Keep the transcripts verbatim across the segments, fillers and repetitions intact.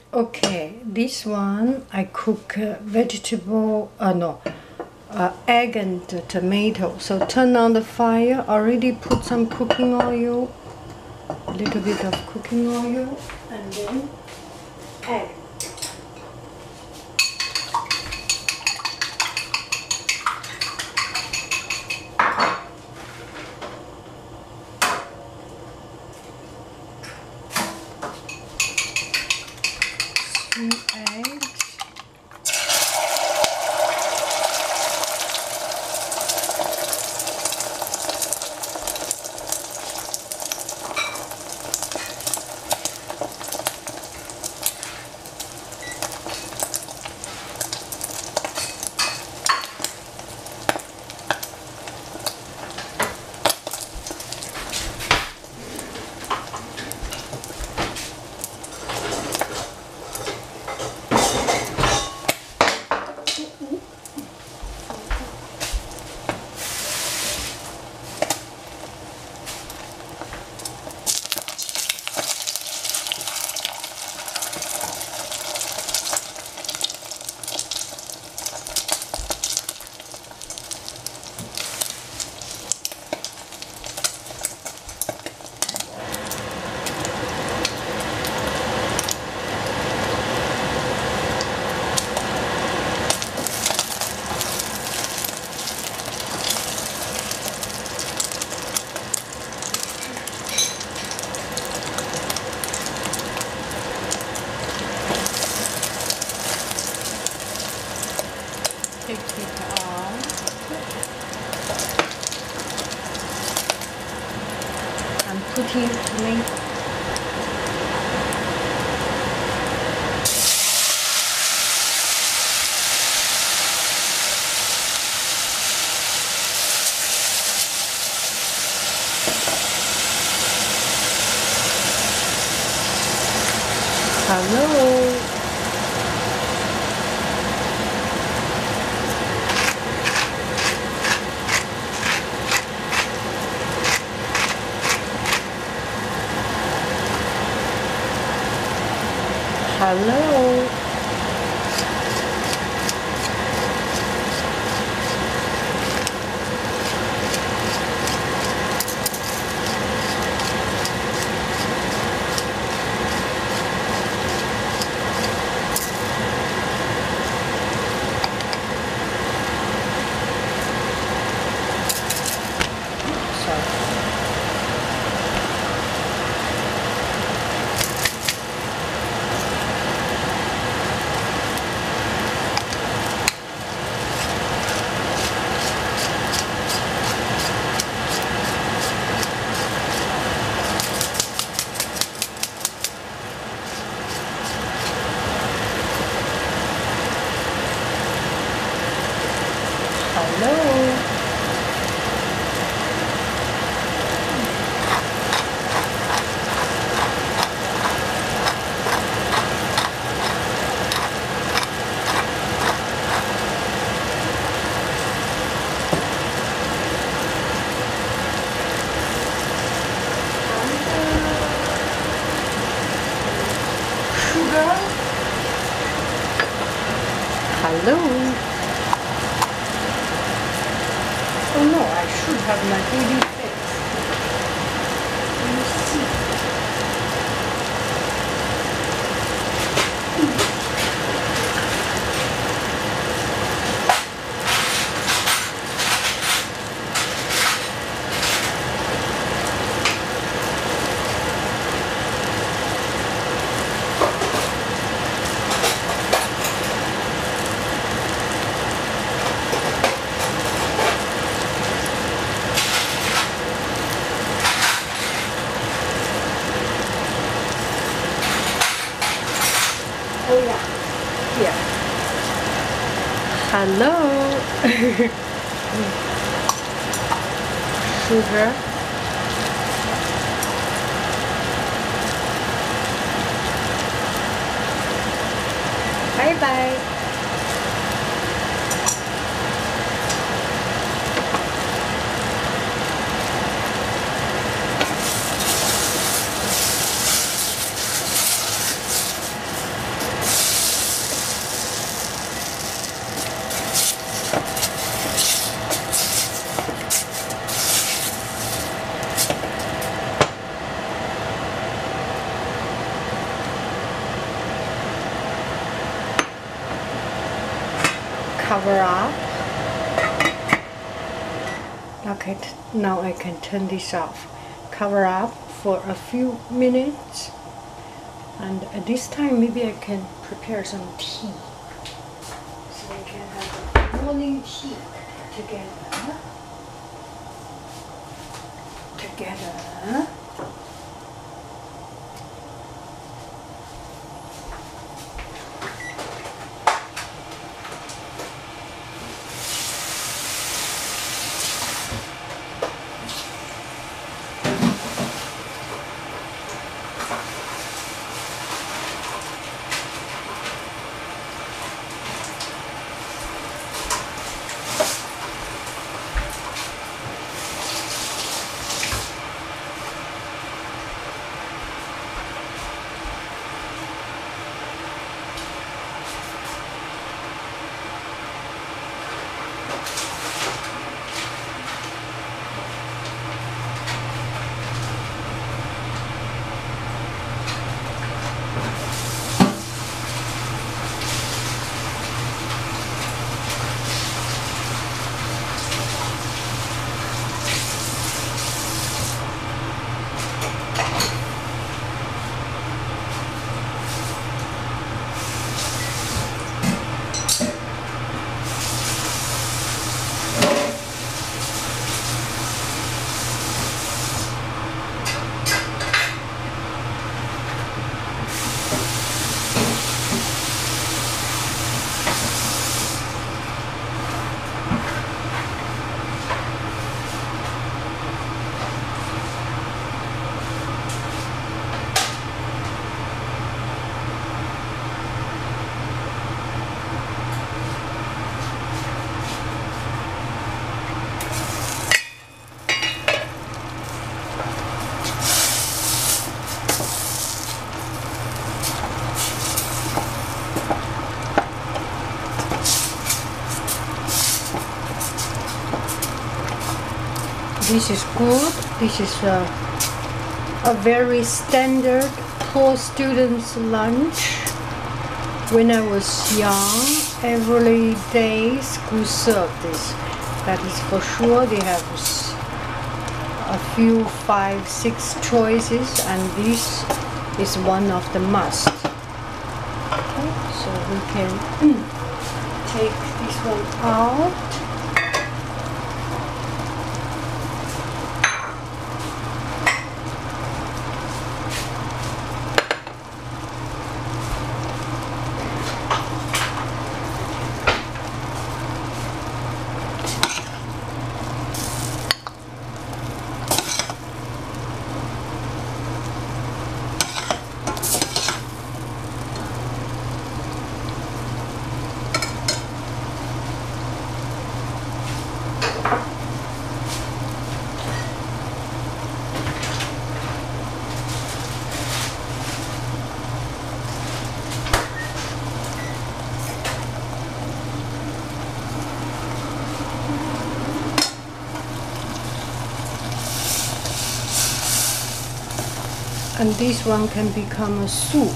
Okay, this one I cook uh, vegetable, uh, no, uh, egg and tomato. So turn on the fire, already put some cooking oil, a little bit of cooking oil, and then egg. Three eggs. Take it out. I'm putting tomato. Hello. Hello. Hello. Sugar. Hello. Oh no, I should have my baby face. Let me see. Oh yeah, here. Hello. Sugar. Bye bye. cover up. Okay, now I can turn this off. Cover up for a few minutes, and at this time maybe I can prepare some tea, so we can have a morning tea together. Together. This is good. This is a, a very standard poor students lunch. When I was young, every day school served this. That is for sure. They have a few, five, six choices, and this is one of the must. Okay, so we can take this one out. And this one can become a soup.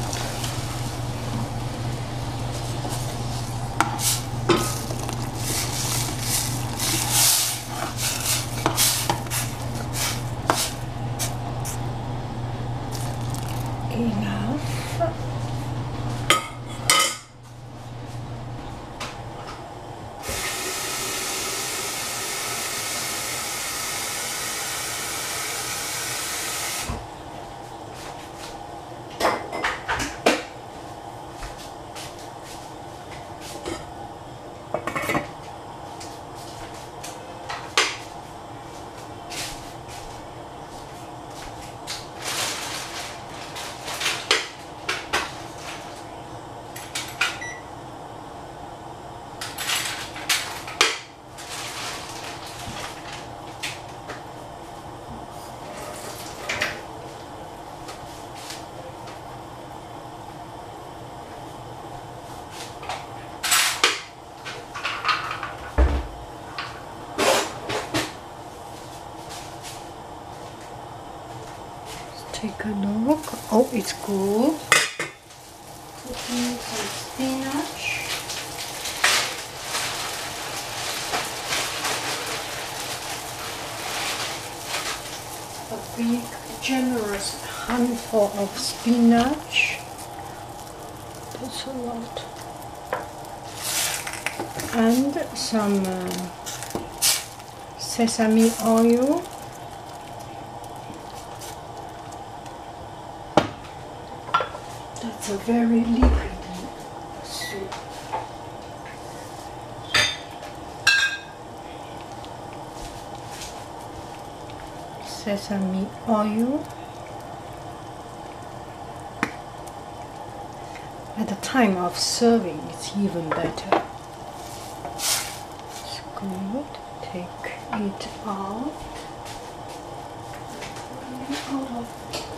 Enough. Take a look. Oh, it's good. Cooking some spinach. a big, generous handful of spinach. That's a lot. And some uh, sesame oil. That's a very liquid soup. Sesame oil. At the time of serving, it's even better. It's good. Take it out. Out of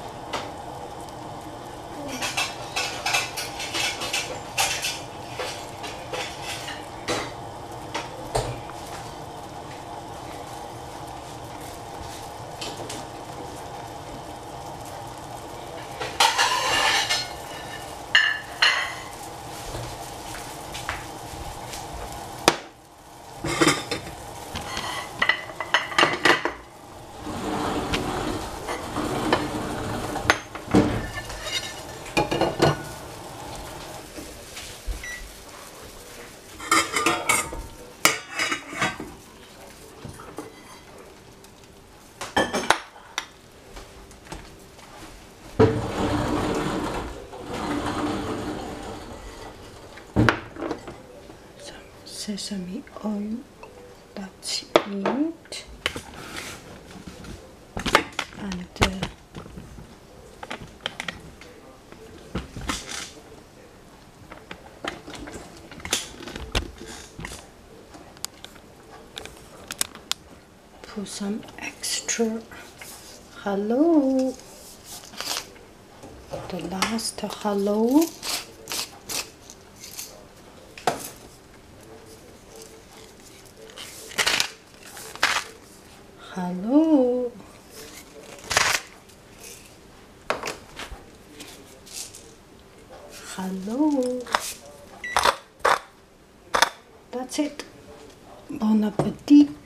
sesame oil, that's it, and uh, put some extra hello, the last hello. Hello. Hello. That's it. Bon appetit.